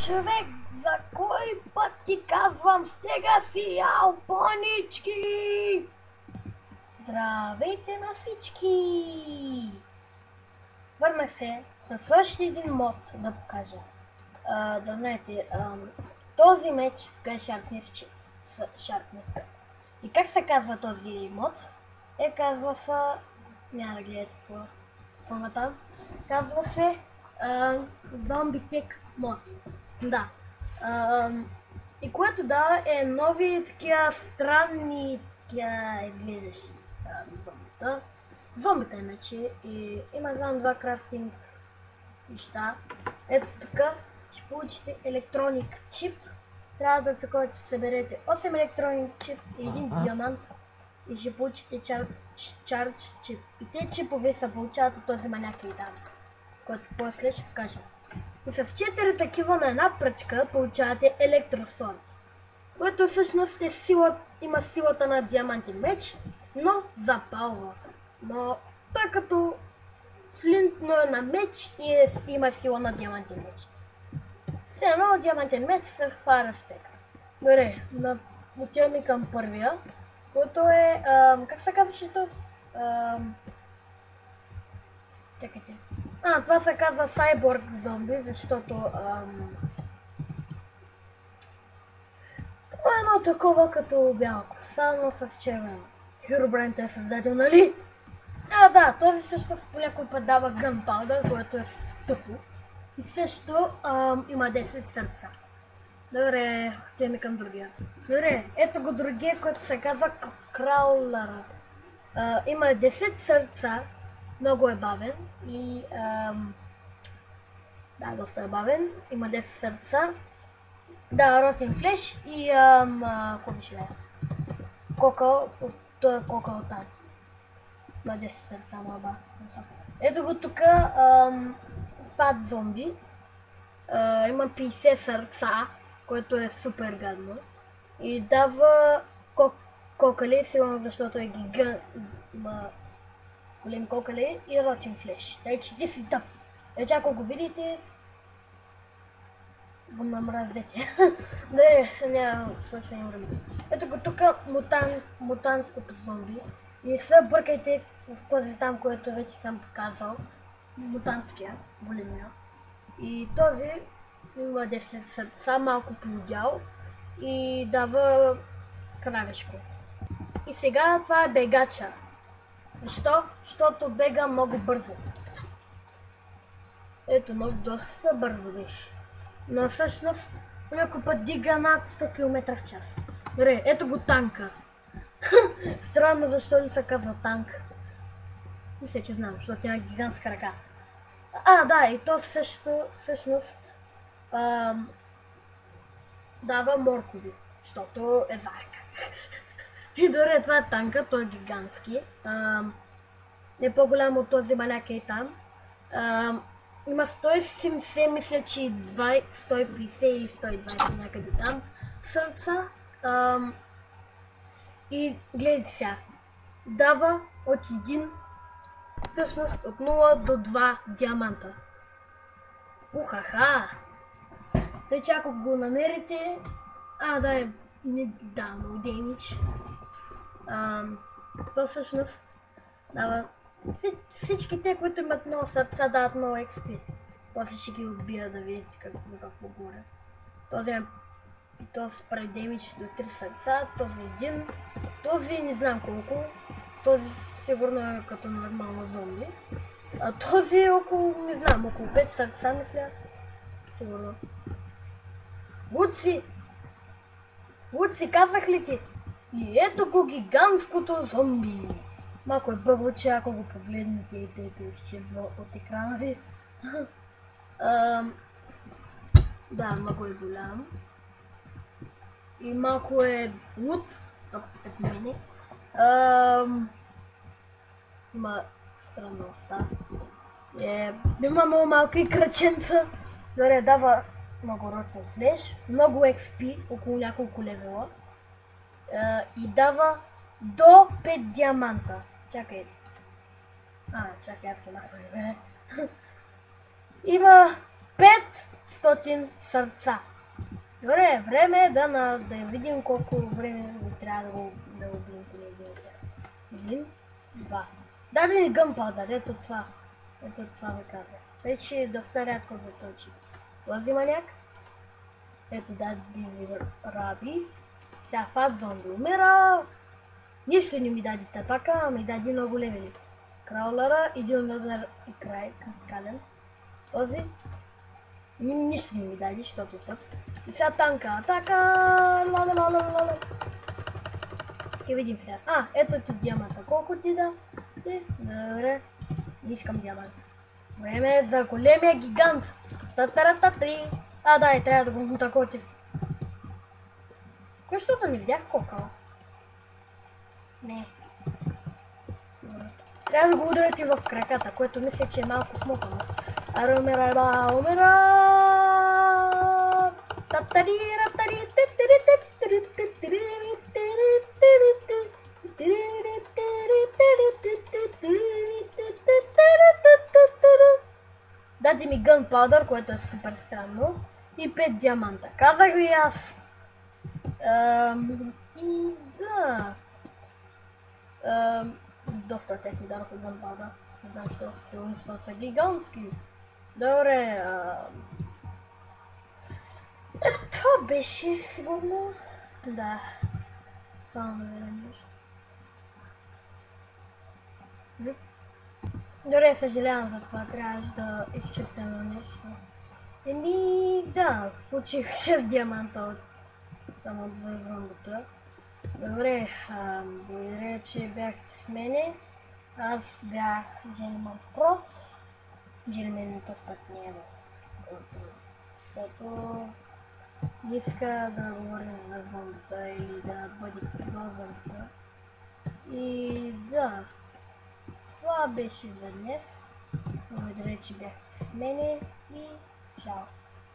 човек, за кой път ти казвам, стига си ял панички! Здравейте на всички! Върнах се с още един мод да покажа. Да знаете, този меч така е Sharpness Chip. И как се казва този мод? Казва се... Няма да гледате какво има там. Казва се Zombie Tech мод. Да. И което да е нови такива странни изглеждащи зомбита. Зомбита иначе и има знам два крафтинг неща. Ето тук ще получите електроник чип. Трябва да такова да се съберете 8 електроник чип и един диамант и ще получите чардж чип. И те чипове се получават от този маняк и там, който после ще покажа. И с 4 такива на една пръчка получавате електросорт, което всъщност е има силата на диамантен меч, но запалва. Но той като флинт, но е на меч и има сила на диамантен меч. Все едно диамантен меч с това респект. Добре, отиваме към първия, който е... как се казваше това? Чакайте. Това се казва Cyborg зомби, защото едно такова като бяла коса, но с червено. Herobrine е създадел, нали? Да, този също по някой път дава Gunpowder, което е тъпо. И също има 10 сърца. Добре, отиваме към другия. Добре, ето го другия, който се казва Краулъра. Има 10 сърца, много е бавен и... да, доста е бавен. Има 10 сърца. Да, Rotten Flesh и... какво беше да е? Кокъл, той е кокъл там. Има 10 сърца, маба. Ето го тук, Fat зомби. Има 50 сърца, което е супер гадно. И дава кокали, сигурно защото е гигант. Има големи кокали и Rotten Flesh. Тай, че ти си тъп. Вече ако го видите, го намразете. Няма свършение време. Ето го тук мутантското зомби. И не се бъркайте в този там, който вече съм показал. Мутантския, големия. И този има 10 сърца, малко полудял и дава кравешко. И сега това е бегача. Защо? Защото бега много бързо. Ето, много доста бързо беше. Но всъщност някой път дига над 100 км в час. Добре, ето го танка. Странно защо ли се казва танк. Мисля, че знам, защото има гигантска ръка. Да, и то също всъщност дава моркови, защото е заек. И дори това е танка, той е гигантски. Не по-голям от този маняк е и там. Има 170, мисля, че 150 или 120 някъде там сърца. И гледайте сега, дава от 1, всъщност от 0 до 2 диаманта. Ухаха! Тъй че ако го намерите, много демидж. То всъщност дава всички те, които имат много сърца, дават много XP. После ще ги убия да видите какво горе. Този прави демидж до 3 сърца, този един, този не знам колко, този сигурно е като нормално зомби, а този е около 5 сърца, мисля, сигурно. Луци, казах ли ти? И ето го гигантското зомби. Малко е бъгло, че ако го погледнете и тъйто изчезва от екрана ви. Да, много е голям. И малко е лут, ако питате мене. Има странността. Има много малка и кръченца. Добре, дава много Rotten Flesh, много XP, около няколко левела. И дава до 5 диаманта. Чакай. Чакай, аз не направя. Има 5 500 сърца. Добре, време е да видим колко време ви трябва да убием по един от тях. 1, 2. Даде ни гъмпаудър, ето това. Ето това ми каза. Вече доста рядко заточи. Този маняк. Ето даде ви рабис. Сега фат зомби умира. Нищо не ми даде тапака, ми даде много левели. Краулера, един удар и край, критикален. Този. Нищо не ми даде, защото е тъп. И сега танка. Атака! Ла-ла-ла-ла-ла-ла. Ще видим сега. Ето ти диаманта. Колко ти да? Добре. Не искам диамант. Време е за големия гигант. Та-та-ра-та-три. Да, и трябва да го мутакотив. Кой защото не видях колко? Не. Трябва да го ударите в краката, което мисля, че е малко смукано. Аре, умирай, ба, умира! Даде ми гънпаудър, което е супер странно. И 5 диаманта. Казах ви аз. И да. Доста техни дадоха гънпаудър. Не знам, защото са гигантски. Добре. Това беше сигурно. Да. Само да видим нещо. Добре, съжалявам за това. Трябваше да изчистя на нещо. Да. Получих 6 диаманта от само 2 зомбата. Добре, благодаря, че бяхте с мене. Аз бях Gentleman Prox. Gentleman този път не е в континент, защото иска да говорим за зомбата или да бъде до зомбата. И да, това беше за днес. Благодаря, че бяхте с мене и чао!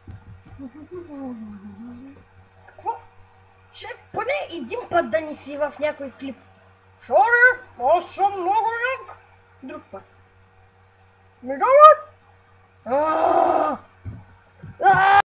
Какво? Че поне един път да не си в някой клип. Шоре, аз съм много як. Друг път. Не дават!